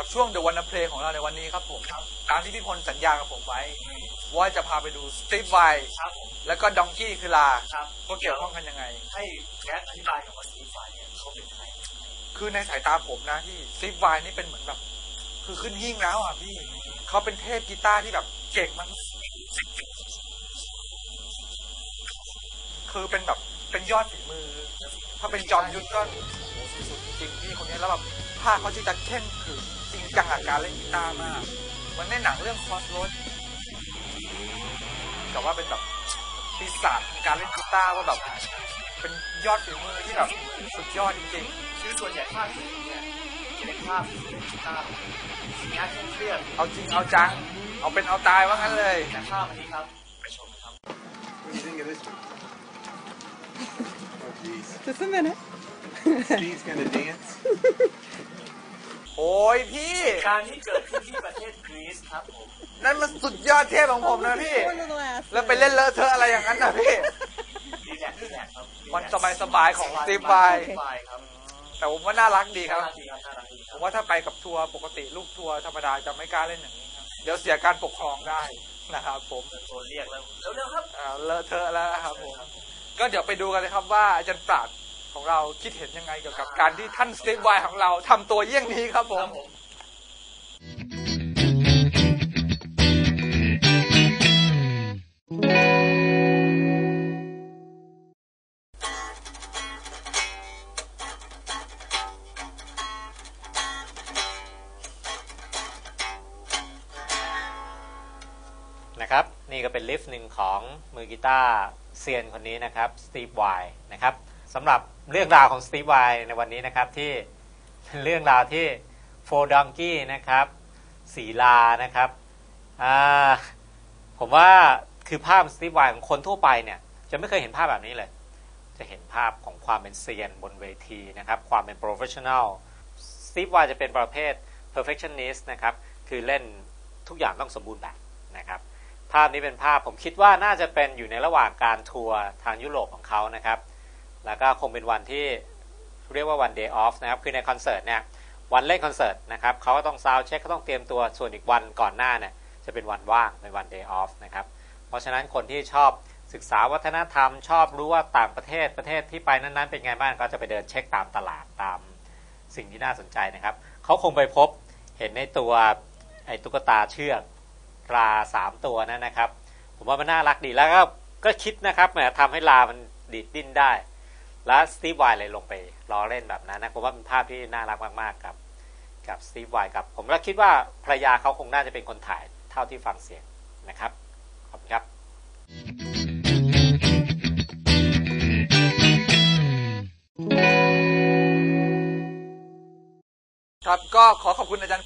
ช่วง The Wanna Play ของเราในวันนี้ครับผมตามที่พี่พลสัญญากับผมไว้ว่าจะพาไปดูสตีฟไวแล้วก็ดองกี้คือลาว่าเกี่ยวข้องกันยังไงให้แก๊สอธิบายกับว่าสตีฟไวเนี่ยเขาเป็นใครคือในสายตาผมนะที่สตีฟไวนี่เป็นเหมือนแบบคือขึ้นหิ้งแล้วอ่ะพี่เขาเป็นเทพกีตาร์ที่แบบเก่งมากคือเป็นแบบเป็นยอดฝีมือถ้าเป็นจอมยุทธก็สุดๆจริงพี่คนนี้แล้วแบบภาคเขาจะเข้มขึงจริงจังกับการเล่นกีตาร์มากเหมือนในหนังเรื่องคอสโรดแต่ว่าเป็นแบบปีศาจการเล่นกีตาร์ว่าแบบเป็นยอดฝีมือที่แบบสุดยอดจริงๆคือส่วนใหญ่ภาคเนี่ยจะเป็นภาคเล่นกีตาร์งานเครียดเอาจริงเอาจังเอาเป็นเอาตายว่างั้นเลยแต่ภาพอันนี้ครับไปชมครับ What do you think of this one? Oh, jeez. Just a minute. Steve's gonna dance. โอ้ยพี่การที่เกิดขึ้นที่ประเทศกรีซครับผมนั่นมันสุดยอดเทพของผมนะพี่แล้วไปเล่นเลอะเทอะอะไรอย่างนั้นนะพี่วันสบายๆของสตีฟไวแต่ผมว่าน่ารักดีครับผมว่าถ้าไปกับทัวร์ปกติลูกทัวร์ธรรมดาจะไม่กล้าเล่นอย่างนี้ครับเดี๋ยวเสียการปกครองได้นะครับผมเรียกแล้วเร็วๆครับเลอะเทอะแล้วครับผมก็เดี๋ยวไปดูกันเลยครับว่าอาจารย์ปราชญ์ของเราคิดเห็นยังไงเกี่ยวกับการที่ท่านสตีฟไวของเราทำตัวเยี่ยงนี้ครับผมนะครับนี่ก็เป็นลิฟต์หนึ่งของมือกีตาร์เซียนคนนี้นะครับสตีฟไวนะครับสำหรับเรื่องราวของสตีฟไวในวันนี้นะครับที่เป็นเรื่องราวที่โฟร์ดองกี้นะครับสีลานะครับผมว่าคือภาพสตีฟไวของคนทั่วไปเนี่ยจะไม่เคยเห็นภาพแบบนี้เลยจะเห็นภาพของความเป็นเซียนบนเวทีนะครับความเป็นโปรเฟชชั่นอลสตีฟไวจะเป็นประเภท perfectionist นะครับคือเล่นทุกอย่างต้องสมบูรณ์แบบนะครับภาพนี้เป็นภาพผมคิดว่าน่าจะเป็นอยู่ในระหว่างการทัวร์ทางยุโรปของเขานะครับแล้วก็คงเป็นวันที่เรียกว่าวัน day off นะครับคือในคอนเสิร์ตเนี่ยวันเล่นคอนเสิร์ตนะครับเขาก็ต้องซาวด์เช็คเขาต้องเตรียมตัวส่วนอีกวันก่อนหน้าเนี่ยจะเป็นวันว่างเป็นวัน day off นะครับเพราะฉะนั้นคนที่ชอบศึกษาวัฒนธรรมชอบรู้ว่าต่างประเทศที่ไปนั้นๆเป็นไงบ้างก็จะไปเดินเช็คตามตลาดตามสิ่งที่น่าสนใจนะครับเขาคงไปพบเห็นในตัวไอ้ตุ๊กตาเชือกปลา3ตัวนั้นนะครับผมว่ามันน่ารักดีแล้วก็คิดนะครับทำให้ลามันดีดดิ้นได้แล้วสตีฟไวเลยลงไปล้อเล่นแบบนั้นนะผมว่าเป็นภาพที่น่ารักมากๆกับสตีฟไวกับผมก็คิดว่าภรรยาเขาคงน่าจะเป็นคนถ่ายเท่าที่ฟังเสียงนะครับขอบคุณครับครับก็ขอบคุณอาจารย์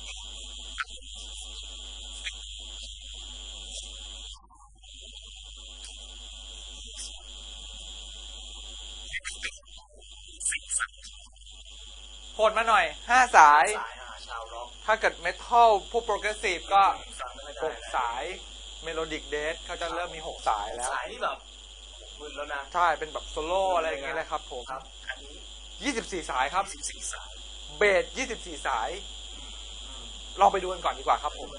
โหดมาหน่อย5สายถ้าเกิดเมทัลพวกโปรเกรสซีฟก็6สายเมโลดิกเดทเขาจะเริ่มมี6สายแล้วสายที่แบบมึนแล้วนะใช่เป็นแบบโซโล่อะไรอย่างเงี้ยเลยครับผม24สายครับเบส24สายลองไปดูกันก่อนดีกว่าครับผม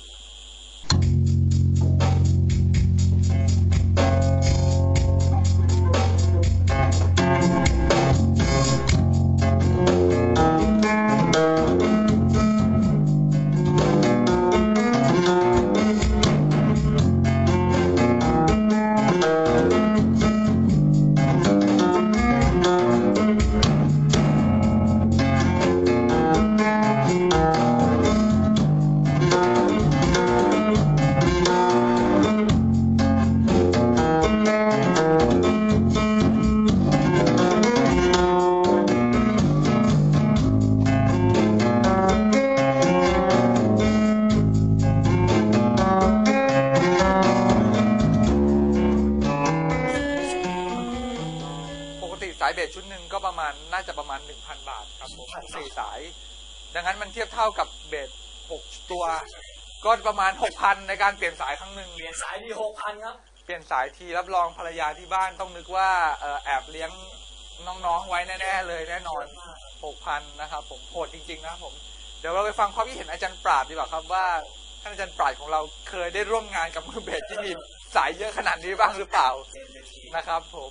น่าจะประมาณ 1,000 บาทครับผม4สายดังนั้นมันเทียบเท่ากับเบส6ตัวก็ประมาณ 6,000 ในการเปลี่ยนสายครั้งหนึ่งเปลี่ยนสายดี 6,000 ครับเปลี่ยนสายทีรับรองภรรยาที่บ้านต้องนึกว่าแอบเลี้ยงน้องๆไว้แน่ๆเลยแน่นอน 6,000 นะครับผมโหดจริงๆนะผมเดี๋ยวเราไปฟังความคิดเห็นอาจารย์ปราดดีกว่าครับว่าท่านอาจารย์ปราดของเราเคยได้ร่วมงานกับมือเบสที่มีสายเยอะขนาดนี้บ้างหรือเปล่านะครับผม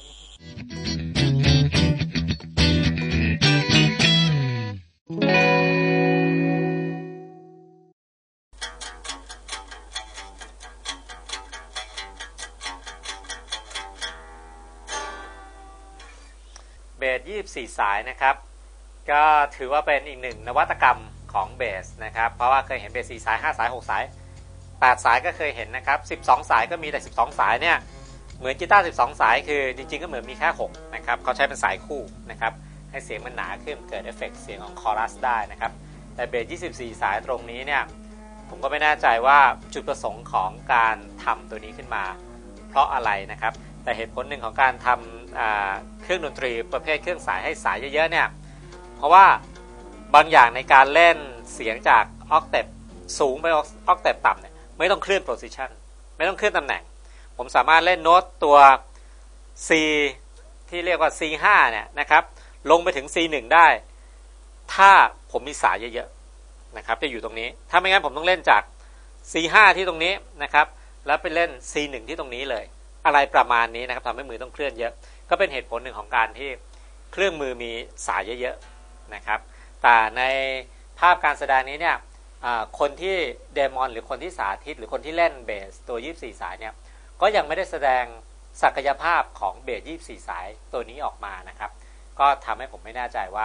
เบส24 สายนะครับก็ถือว่าเป็นอีกหนึ่งนวัตกรรมของเบสนะครับเพราะว่าเคยเห็นเบส4 สาย5 สาย6 สาย8 สายก็เคยเห็นนะครับ12 สายก็มีแต่12 สายเนี่ยเหมือนกีตาร์12 สายคือจริงๆก็เหมือนมีแค่6นะครับเขาใช้เป็นสายคู่นะครับให้เสียงมันหนาขึ้นเกิดเอฟเฟกต์เสียงของคอรัสได้นะครับแต่เบส24 สายตรงนี้เนี่ยผมก็ไม่แน่ใจว่าจุดประสงค์ของการทำตัวนี้ขึ้นมาเพราะอะไรนะครับแต่เหตุผลหนึ่งของการทำเครื่องดนตรีประเภทเครื่องสายให้สายเยอะๆเนี่ยเพราะว่าบางอย่างในการเล่นเสียงจากออกเทปสูงไปออกเทปต่ำเนี่ยไม่ต้องเคลื่อนโพซิชันไม่ต้องเคลื่อนตำแหน่งผมสามารถเล่นโน้ตตัว C ที่เรียกว่า C5 เนี่ยนะครับลงไปถึง C1 ได้ถ้าผมมีสายเยอะๆนะครับจะอยู่ตรงนี้ถ้าไม่งั้นผมต้องเล่นจาก C5 ที่ตรงนี้นะครับแล้วไปเล่น C1 ที่ตรงนี้เลยอะไรประมาณนี้นะครับทำให้มือต้องเคลื่อนเยอะก็เป็นเหตุผลหนึ่งของการที่เครื่องมือมีสายเยอะๆนะครับแต่ในภาพการแสดงนี้เนี่ยคนที่เดโมนหรือคนที่สาธิตหรือคนที่เล่นเบสตัว24 สายเนี่ยก็ยังไม่ได้แสดงศักยภาพของเบส24 สายตัวนี้ออกมานะครับก็ทำให้ผมไม่แน่ใจว่า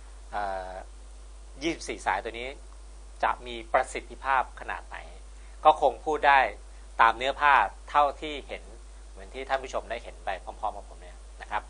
24 สายตัวนี้จะมีประสิทธิภาพขนาดไหนก็คงพูดได้ตามเนื้อผ้าเท่าที่เห็นเหมือนที่ท่านผู้ชมได้เห็นไปพร้อมๆกับผมเนี่ยนะครับ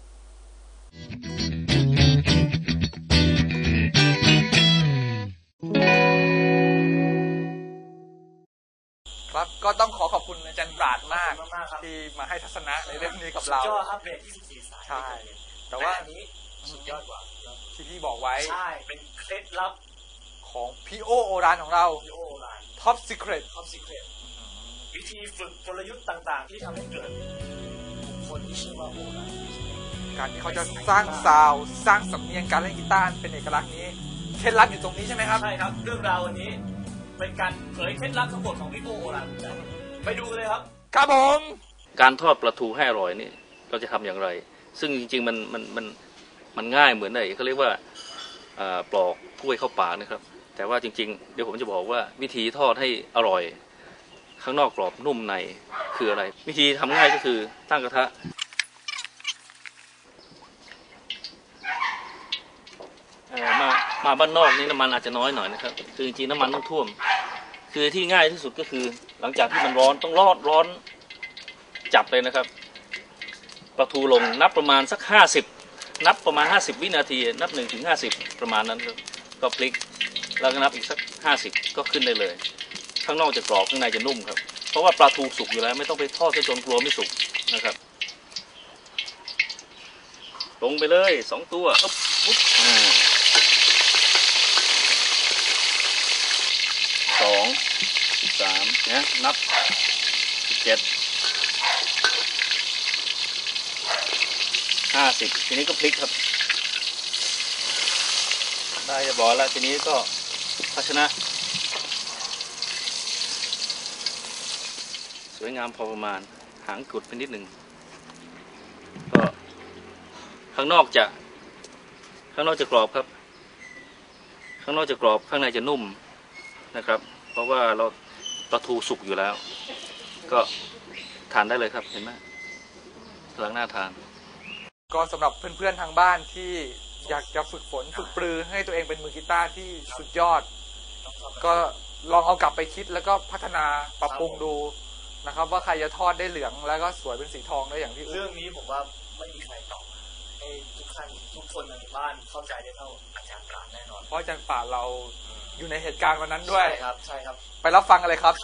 ครับก็ต้องขอบคุณอาจารย์ปราดมากที่มาให้ทัศนะในเรื่องนี้กับเราสุดยอดครับเบส24 สายใช่แต่ว่าอันนี้สุดยอดกว่าที่พี่บอกไว้ใช่เป็นเคล็ดลับของพี่โอโอรานของเรา Top Secret วิธีฝึกกลยุทธ์ต่างๆที่ทำให้เกิดบุคคลที่ชื่อว่าโอรานการที่เขาจะสร้างซาวด์สร้างสำเนียงการเล่นกีตาร์เป็นเอกลักษณ์นี้เคล็ดลับอยู่ตรงนี้ใช่ไหมครับใช่ครับเรื่องราววันนี้เป็นการเผยเคล็ดลับทั้งหมดของพี่โอโอรานไปดูเลยครับครับผมการทอดปลาทูให้อร่อยนี่เราจะทำอย่างไรซึ่งจริงๆมันง่ายเหมือนเขาเรียกว่าปลอกกล้วยเข้าปากนะครับแต่ว่าจริงๆเดี๋ยวผมจะบอกว่าวิธีทอดให้อร่อยข้างนอกกรอบนุ่มในคืออะไรวิธีทำง่ายก็คือตั้งกระทะมาบ้านนอกนี่น้ำมันอาจจะน้อยหน่อยนะครับคือจริงๆน้ำมันต้องท่วมคือที่ง่ายที่สุดก็คือหลังจากที่มันร้อนต้องร้อนจับเลยนะครับปลาทูลงนับประมาณสัก50นับประมาณ50 วินาทีนับ1 ถึง 50ประมาณนั้นครับก็พลิกแล้วก็นับอีกสัก50ก็ขึ้นได้เลยข้างนอกจะกรอบข้างในจะนุ่มครับเพราะว่าปลาทูสุกอยู่แล้วไม่ต้องไปทอดจนกลัวไม่สุกนะครับลงไปเลย2 ตัวปุ๊บ2 3นะนับ17 50ทีนี้ก็พลิกครับได้จะบอกแล้วทีนี้ก็ภาชนะสวยงามพอประมาณหางกุดไปนิดหนึ่งก็ข้างนอกจะกรอบครับข้างนอกจะกรอบข้างในจะนุ่มนะครับเพราะว่าเราปลาทูสุกอยู่แล้วก็ทานได้เลยครับเห็นไหมกำลังน่าทานก็สำหรับเพื่อนๆทางบ้านที่อยากจะฝึกฝนฝึกปรือให้ตัวเองเป็นมือกีตาร์ที่สุดยอดก็ลองเอากลับไปคิดแล้วก็พัฒนาปรับปรุงดูนะครับว่าใครจะทอดได้เหลืองแล้วก็สวยเป็นสีทองได้อย่างที่เรื่องนี้ผมว่าไม่มีใครตอบให้ทุกคนในบ้านเข้าใจได้เท่าอาจารย์ปราดแน่นอนเพราะอาจารย์ปราดเราอยู่ในเหตุการณ์วันนั้นด้วยใช่ครับไปรับฟังกันเลยครับ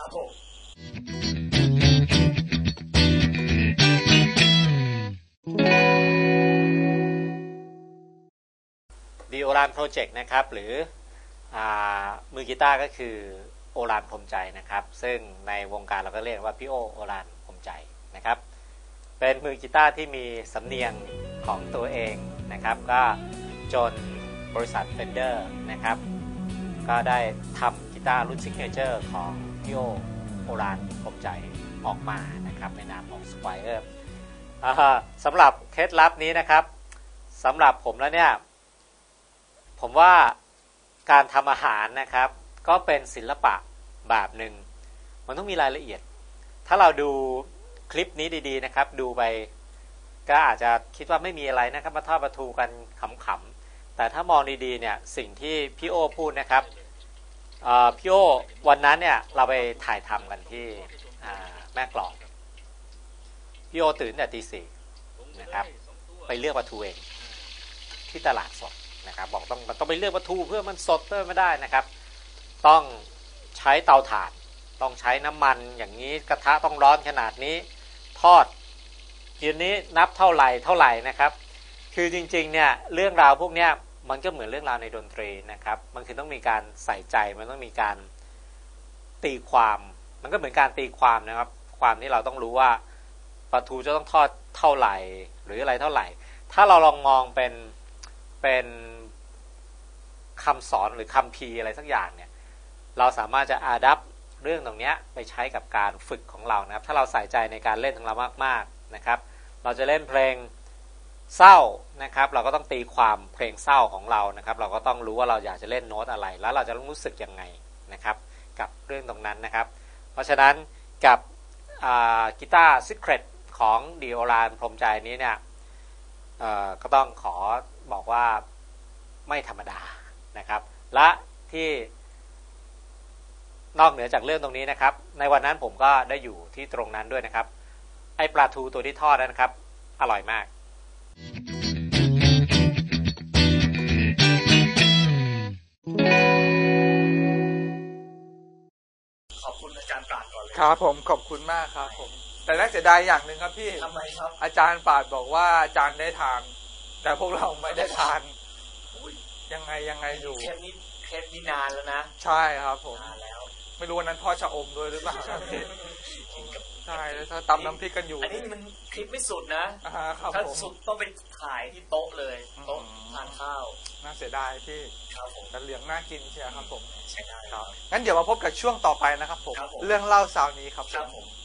ดีโอรานโปรเจกต์นะครับหรือมือกีตาร์ก็คือโอรานพรหมใจนะครับซึ่งในวงการเราก็เรียกว่าพี่โอรานพรหมใจนะครับเป็นมือกีตาร์ที่มีสำเนียงของตัวเองนะครับก็จนบริษัท Fender นะครับก็ได้ทำกีตาร์รุ่นซิกเนเจอร์ของพี่โอรานพรหมใจออกมานะครับในนามของ Squire สำหรับเคล็ดลับนี้นะครับสำหรับผมแล้วเนี่ยผมว่าการทำอาหารนะครับก็เป็นศิลปะแบบหนึ่งมันต้องมีรายละเอียดถ้าเราดูคลิปนี้ดีๆนะครับดูไปก็อาจจะคิดว่าไม่มีอะไรนะครับมาทอดปลาทูกันขำๆแต่ถ้ามองดีๆเนี่ยสิ่งที่พี่โอพูดนะครับพี่โอวันนั้นเนี่ยเราไปถ่ายทำกันที่แม่กลองพี่โอตื่นแต่ตี 4นะครับไปเลือกปลาทูเองที่ตลาดสดนะครับบอกมันต้องไปเลือกปลาทูเพื่อมันสดเพื่อไม่ได้นะครับต้องใช้เตาถ่านต้องใช้น้ำมันอย่างนี้กระทะต้องร้อนขนาดนี้ทอดทีนี้นับเท่าไหร่นะครับคือจริงๆเนี่ยเรื่องราวพวกเนี้ยมันก็เหมือนเรื่องราวในดนตรีนะครับมันคือต้องมีการใส่ใจมันต้องมีการตีความมันก็เหมือนการตีความนะครับความที่เราต้องรู้ว่าปลาทูจะต้องทอดเท่าไหร่หรืออะไรเท่าไหร่ถ้าเราลองมองเป็นคำสอนหรือคัมภีร์อะไรสักอย่างเนี่ยเราสามารถจะอาดัปเรื่องตรงนี้ไปใช้กับการฝึกของเรานะครับถ้าเราใส่ใจในการเล่นของเรามากๆนะครับเราจะเล่นเพลงเศร้านะครับเราก็ต้องตีความเพลงเศร้าของเรานะครับเราก็ต้องรู้ว่าเราอยากจะเล่นโน้ตอะไรแล้วเราจะรู้สึกยังไงนะครับกับเรื่องตรงนั้นนะครับเพราะฉะนั้นกับกีตาร์ซิกเรตของดิโอรานพรหมใจนี้เนี่ยก็ต้องขอบอกว่าไม่ธรรมดานะครับและที่นอกเหนือจากเรื่องตรงนี้นะครับในวันนั้นผมก็ได้อยู่ที่ตรงนั้นด้วยนะครับไอปลาทูตัวที่ทอดนะครับอร่อยมากขอบคุณอาจารย์ปราดก่อนเลยครับผมขอบคุณมากครับผมแต่น่าเสียดายอย่างหนึ่งครับพี่ทำไมครับอาจารย์ปราดบอกว่าอาจารย์ได้ทานแต่พวกเราไม่ได้ทานยังไงอยู่เทปนี้นานแล้วนะใช่ครับผมนานแล้วไม่รู้วันนั้นทอดชะอมด้วยหรือเปล่าครับพี่ใช่แล้วถ้าตำน้ำพริกกันอยู่อันนี้มันคลิปไม่สุดนะครับถ้าผมสุดต้องไปถ่ายที่โต๊ะเลยโต๊ะทานข้าวน่าเสียดายพี่ครับผมแต่เหลืองน่ากินเชียวครับผมใช่ได้ครับงั้นเดี๋ยวมาพบกับช่วงต่อไปนะครับผมครับผมเรื่องเล่าสาวนี้ครับครับผม